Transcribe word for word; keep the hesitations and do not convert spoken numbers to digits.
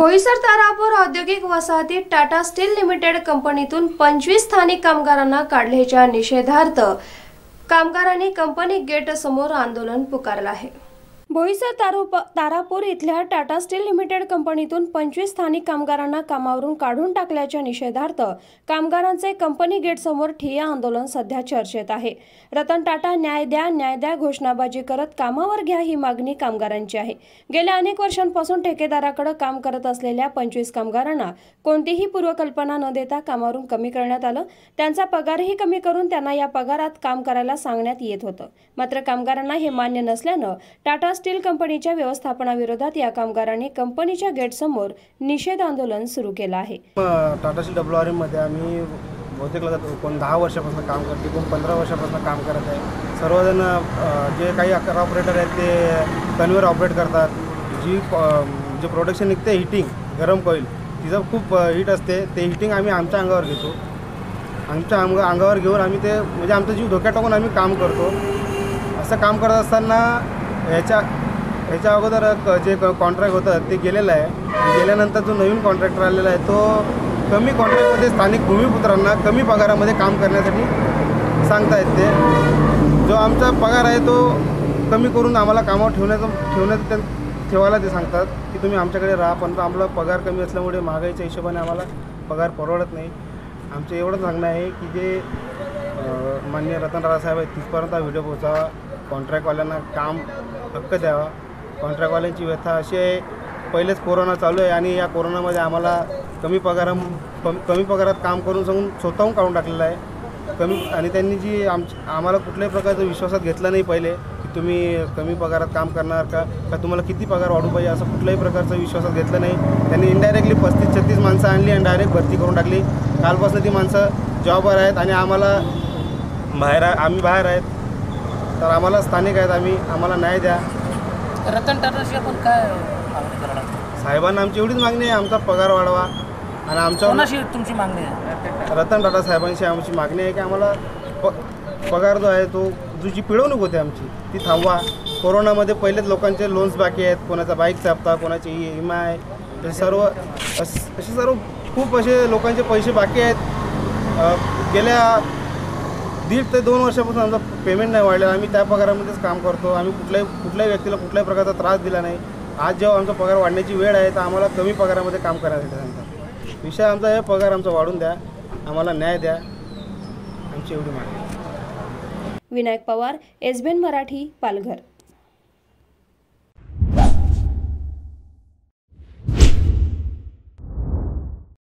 बोईसर तारापूर औद्योगिक वसाहतीत Tata steel limited कंपनीतून पंचवीस स्थानिक कामगारांना काढल्याच्या निषेधार्थ कामगारांनी कंपनी गेट समोर आंदोलन पुकारले आहे। बोईसर तारापूर इथल्या टाटा स्टील लिमिटेड कंपनीतून पंचवीस स्थानिक कामगारांना कामावरून काढून टाकल्याच्या निषेधार्थ कामगारांचे कंपनी गेट समोर ठिय्या आंदोलन सध्या चर्चेत आहे। रतन टाटा न्याय द्या न्याय द्या घोषणाबाजी करत कामावर घ्या ही मागणी कामगारांची आहे। गेल्या अनेक वर्षांपासून ठेकेदाराकडे काम करत असलेल्या पंचवीस कामगारांना कोणतीही पूर्वकल्पना न देता कामावरून कमी करण्यात आलं। त्यांचा पगारही कमी करून त्यांना या पगारात काम करायला सांगण्यात येत होतं। मात्र कामगारांना हे मान्य नसल्यानं टाटा स्टील कंपनीच्या व्यवस्थापनाविरोधात या कामगारांनी कंपनीच्या गेट समोर निषेध आंदोलन सुरू केलं आहे। टाटा स्टील डब्ल्यूआरएम मध्ये आम्ही बहुतेक कोण दहा वर्षापासून काम करते, कोण पंधरा वर्षापासून काम करत आहे। सर्वजण जे काही अकरा ऑपरेटर आहेत ते कन्व्हेअर ऑपरेट करतात। जी जे प्रोडक्शन निघते हीटिंग गरम कॉईल तिचं खूप हीट असते, ते हीटिंग आम्ही आमच्या अंगावर घेतो। आमच्या अंग अंगावर घेऊन आम्ही ते म्हणजे आमचा जीव धोक्यात टाकून आम्ही काम करतो। असं काम करत असताना ह्याच्या ह्याच्या अगोदर जे कॉन्ट्रॅक्ट होतं ते गेलेलं आहे। गेल्यानंतर जो नवीन कॉन्ट्रॅक्टर आलेला आहे तो कमी कॉन्ट्रॅक्टमध्ये स्थानिक भूमिपुत्रांना कमी पगारामध्ये काम करण्यासाठी सांगतायत। ते जो आमचा पगार आहे तो कमी करून आम्हाला कामावर ठेवण्याचं ठेवण्याचं ठेवायला ते सांगतात की तुम्ही आमच्याकडे राहा, पण आम्हाला पगार कमी असल्यामुळे महागाईच्या हिशोबाने आम्हाला पगार परवडत नाही। आमचं एवढं सांगणं आहे की जे माननीय रतन टाटा साहेब आहेत तिथपर्यंत व्हिडिओ पोहोचावा, कॉन्ट्रॅक्टवाल्यांना काम हक्क द्यावा। कॉन्ट्रॅक्टवाल्यांची व्यथा अशी आहे, पहिलेच कोरोना चालू आहे आणि या कोरोनामध्ये आम्हाला कमी पगारा कमी पगारात काम करून सांगून स्वतःहून काढून टाकलेलं आहे। कमी आणि त्यांनी जी आम आम्हाला कुठल्याही प्रकारचं विश्वासात घेतलं नाही पहिले की तुम्ही कमी पगारात काम करणार का का तुम्हाला किती पगार वाढू पाहिजे असं कुठल्याही प्रकारचं विश्वासात घेतलं नाही। त्यांनी इनडायरेक्टली पस्तीस छत्तीस माणसं आणली आणि डायरेक्ट भरती करून टाकली। कालपासून ती माणसं जॉबवर आहेत आणि आम्हाला बाहेर आम्ही बाहेर आहेत, तर आम्हाला स्थानिक आहेत, आम्ही आम्हाला न्याय द्या। रतन टाटाशी आपण काय मागणी करणार? साहेबांना आमची एवढीच मागणी आहे, आमचा पगार वाढवा आणि आमच्या कोणाशी तुमची मागणी आहे? रतन टाटा साहेबांशी आमची मागणी आहे की आम्हाला प पगार जो आहे तो जो जी पिळवणूक होते आमची ती थांबवा। कोरोनामध्ये पहिलेच लोकांचे लोन्स बाकी आहेत, कोणाचा बाईकचा हप्ता, कोणाचे ई एम आय, हे सर्व असे सर्व खूप असे लोकांचे पैसे बाकी आहेत। गेल्या दीड ते दोन वर्षापासून आमचा पेमेंट नाही वाढलेला, आम्ही त्या पगारामध्येच काम करतो। आम्ही कुठल्याही कुठल्याही व्यक्तीला कुठल्याही प्रकारचा त्रास दिला नाही। आज जेव्हा आमचा पगार वाढण्याची वेळ आहे तर आम्हाला कमी पगारामध्ये काम करायसाठी सांगतात। विषय आमचा हे पगार आमचा वाढून द्या, आम्हाला न्याय द्या, आमची एवढी मागणी। Vinayak Pawar, S B N Marathi, Palghar.